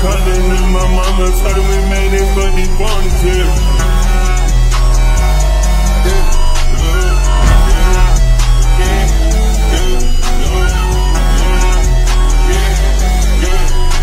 calling and my mama told me, man, they fuck